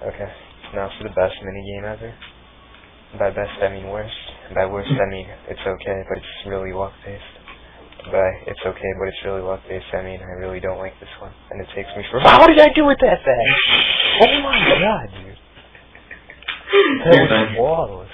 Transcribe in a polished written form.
Okay, now for the best minigame ever. By best, I mean worst. By worst, I mean it's okay, but it's really luck-based. By it's okay, but it's really luck-based, I mean I really don't like this one. And it takes me for— What did I do with that thing? Oh my god, dude. That was flawless.